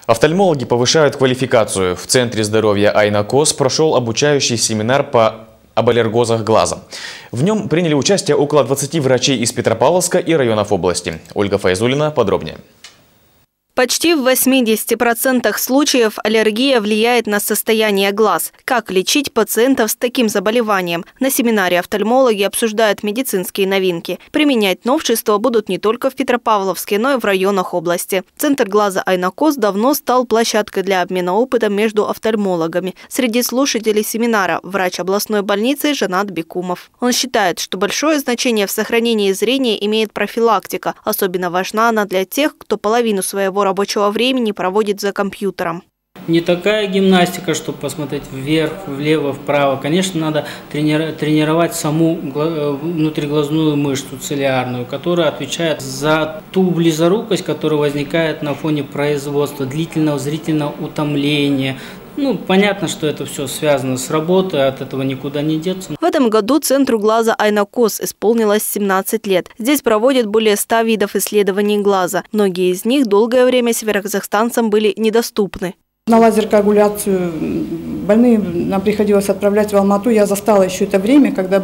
Офтальмологи повышают квалификацию. В Центре здоровья Айнакос прошел обучающий семинар об аллергозах глаза. В нем приняли участие около 20 врачей из Петропавловска и районов области. Ольга Файзулина подробнее. Почти в 80% случаев аллергия влияет на состояние глаз. Как лечить пациентов с таким заболеванием? На семинаре офтальмологи обсуждают медицинские новинки. Применять новшества будут не только в Петропавловске, но и в районах области. Центр глаза Айнакос давно стал площадкой для обмена опытом между офтальмологами. Среди слушателей семинара врач областной больницы Жанат Бекумов. Он считает, что большое значение в сохранении зрения имеет профилактика. Особенно важна она для тех, кто половину своего рабочего времени проводит за компьютером. Не такая гимнастика, чтобы посмотреть вверх, влево, вправо. Конечно, надо тренировать саму внутриглазную мышцу цилиарную, которая отвечает за ту близорукость, которая возникает на фоне производства, длительного зрительного утомления. Понятно, что это все связано с работой, от этого никуда не деться. В этом году Центру глаза Айнакос исполнилось 17 лет. Здесь проводят более 100 видов исследований глаза. Многие из них долгое время североказахстанцам были недоступны. На лазер-коагуляцию больные нам приходилось отправлять в Алмату. Я застала еще это время, когда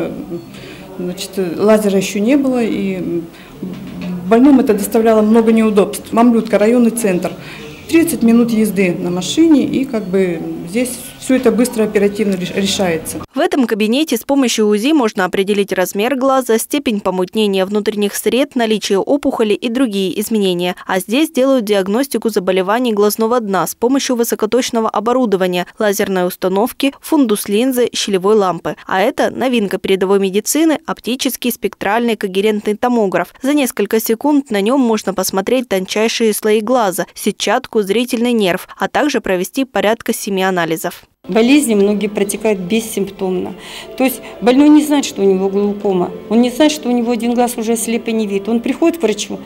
лазера еще не было, и больным это доставляло много неудобств. Мамлютка, районный центр. 30 минут езды на машине, и здесь все это быстро, оперативно решается. В этом кабинете с помощью УЗИ можно определить размер глаза, степень помутнения внутренних сред, наличие опухоли и другие изменения. А здесь делают диагностику заболеваний глазного дна с помощью высокоточного оборудования, лазерной установки, фундус линзы, щелевой лампы. А это новинка передовой медицины – оптический спектральный когерентный томограф. За несколько секунд на нем можно посмотреть тончайшие слои глаза, сетчатку, зрительный нерв, а также провести порядка 7 анализов. Болезни многие протекают бессимптомно. То есть больной не знает, что у него глаукома. Он не знает, что у него один глаз уже слеп и не видит. Он приходит к врачу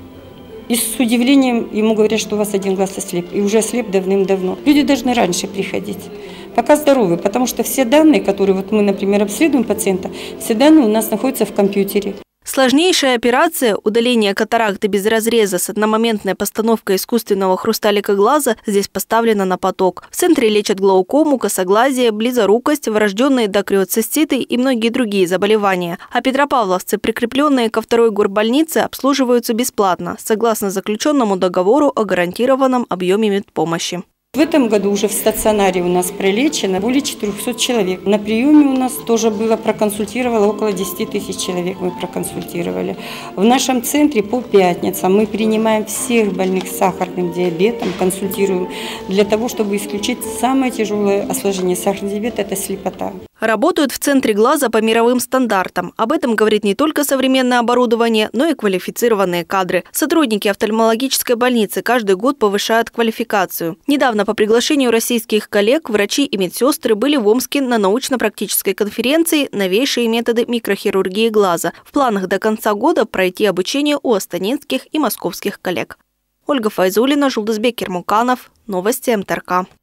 и с удивлением ему говорят, что у вас один глаз ослеп. И уже ослеп давным-давно. Люди должны раньше приходить, пока здоровы. Потому что все данные, которые мы, например, обследуем пациента, все данные у нас находятся в компьютере. Сложнейшая операция – удаление катаракты без разреза с одномоментной постановкой искусственного хрусталика глаза здесь поставлена на поток. В центре лечат глаукому, косоглазие, близорукость, врожденные дакриоциститы и многие другие заболевания. А петропавловцы, прикрепленные ко второй горбольнице, обслуживаются бесплатно, согласно заключенному договору о гарантированном объеме медпомощи. В этом году уже в стационаре у нас пролечено более 400 человек. На приеме у нас тоже было проконсультировано около 10 тысяч человек мы проконсультировали. В нашем центре по пятницам мы принимаем всех больных с сахарным диабетом, консультируем для того, чтобы исключить самое тяжелое осложнение сахарного диабета – это слепота. Работают в центре глаза по мировым стандартам. Об этом говорит не только современное оборудование, но и квалифицированные кадры. Сотрудники офтальмологической больницы каждый год повышают квалификацию. Недавно по приглашению российских коллег врачи и медсестры были в Омске на научно-практической конференции «Новейшие методы микрохирургии глаза». В планах до конца года пройти обучение у астанинских и московских коллег. Ольга Файзулина, Жулдызбек Кермуканов. Новости МТРК.